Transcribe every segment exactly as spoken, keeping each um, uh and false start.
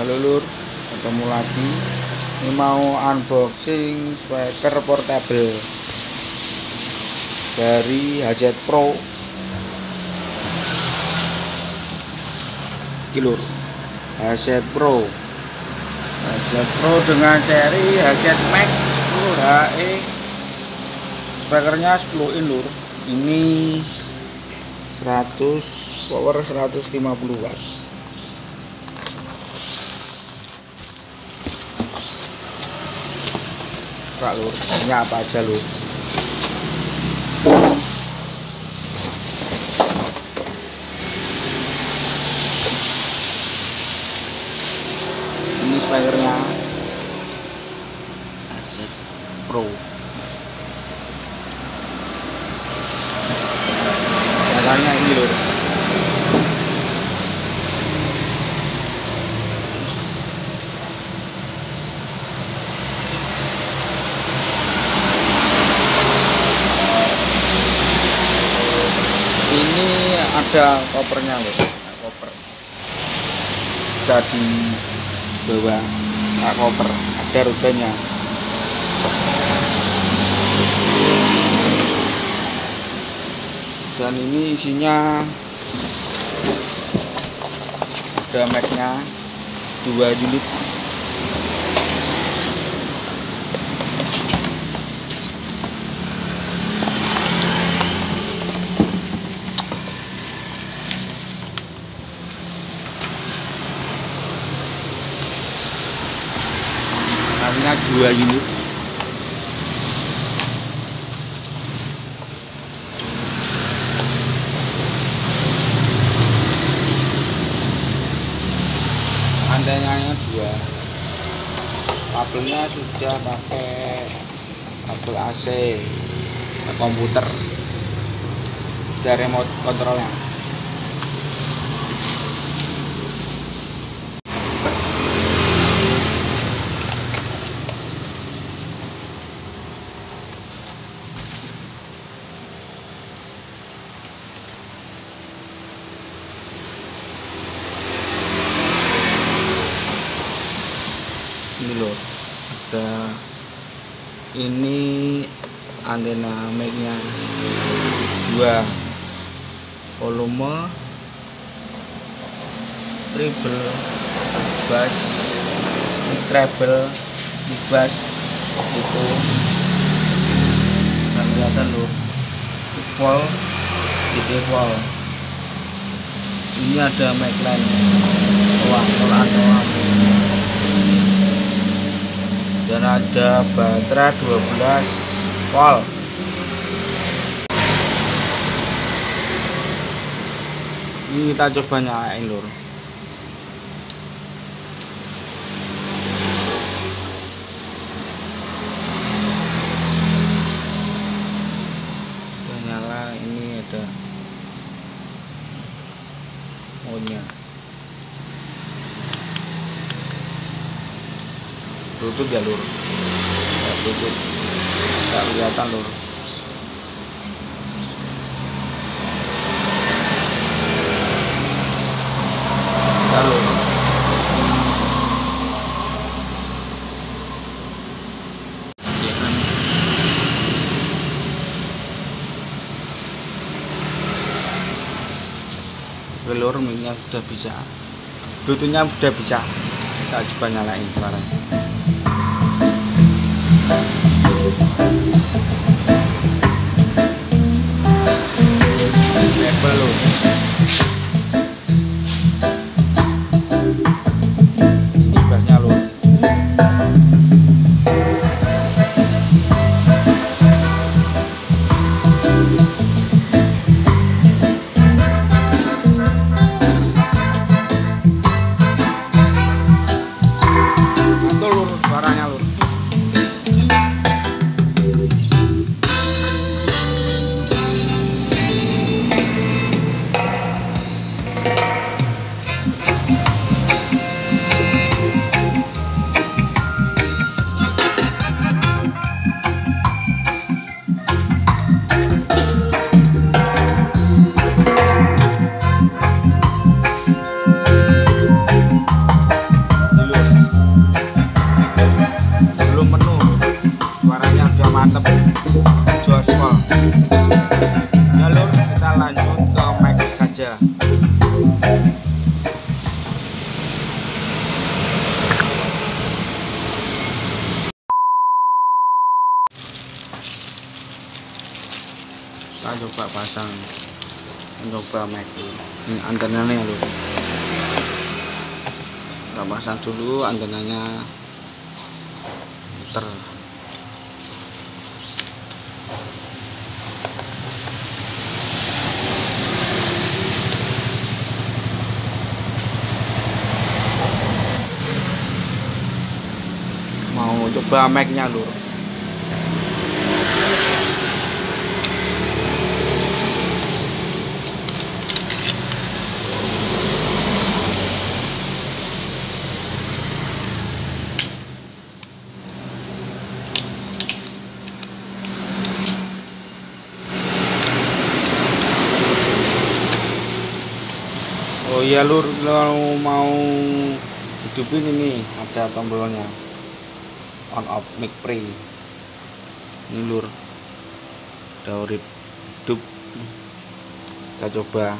Halo lur, ketemu lagi. Ini mau unboxing speaker portable dari H Z Pro. Ini lur, H Z Pro. H Z Pro dengan seri H Z Max lur, H E. Speakernya sepuluh in lur. Ini seratus power seratus lima puluh watt. Pak lur, ini apa aja lur? Ini speakernya H Z Pro. Caranya ini lur. Ini ada kopernya loh, koper. Bisa dibawa nah, koper, ada rutenya. Dan ini isinya ada mic-nya dua unit. Hanya dua unit. Antenanya dua. Kabelnya sudah pakai kabel A C ke komputer. Ada remote kontrolnya. Ini loh, ada ini antena mic-nya dua, volume, treble, bass, treble, bass itu nggak kelihatan loh. Vol, titik vol. Ini ada mic line, wah kolan-kolan. Dan ada baterai dua belas volt. Ini kita coba nyalain lur. Udah nyala, ini ada mode-nya. Tutup ya lur, ya, tutup, nggak kelihatan lur. Ya lur. Ya kan. Lur, mic-nya sudah bisa, bluetooth-nya sudah bisa. Kita coba nyalain sekarang. Level loh. Ini bassnya loh. Mantul Kita coba pasang, coba mic ini antenanya lur. Kita pasang dulu antenanya, muter. Mau coba mic-nya lur. Oh iya lur, kalau mau hidupin ini ada tombolnya, on off mic pre. Ini lur, udah urip hidup. Kita coba.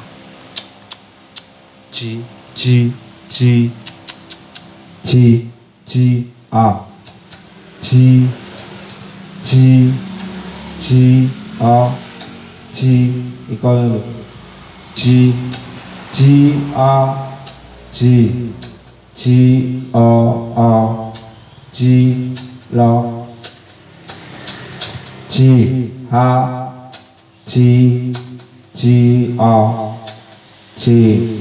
G G G G G A G G G A G 이거는 G G A G G A A G 라 G A G G A G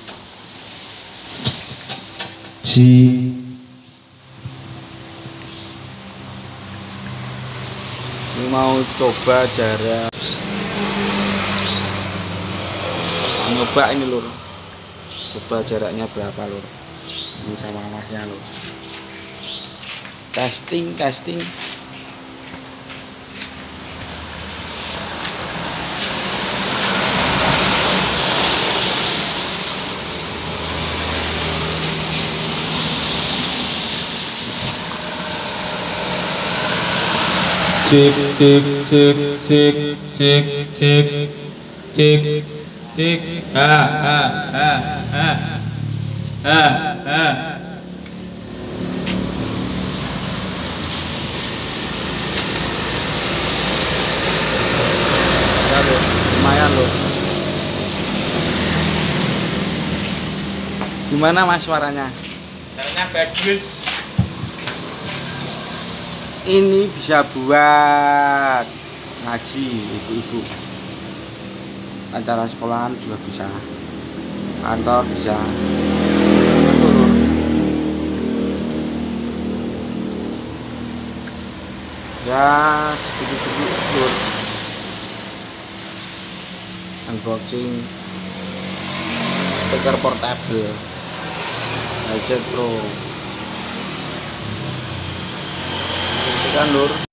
G Ini mau coba jarak, nyoba ini lur, coba jaraknya berapa lur. Ini sama masnya lur. Testing, testing. cek cek cek cek cek cek cek cek ha ha ha ha ha ha Ya lur, lumayan lur. Gimana mas suaranya? Suaranya bagus. Ini bisa buat ngaji ibu-ibu, acara sekolahan juga bisa, kantor bisa. Betul. Ya sedikit-sedikit lur. Unboxing speaker portable H Z Pro kan lur.